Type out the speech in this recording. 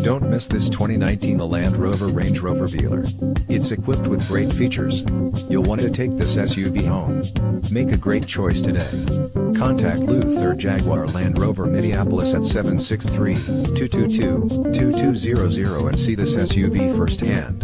Don't miss this 2019 Land Rover Range Rover Velar. It's equipped with great features. You'll want to take this SUV home. Make a great choice today. Contact Luther Jaguar Land Rover Minneapolis at 763-222-2200 and see this SUV firsthand.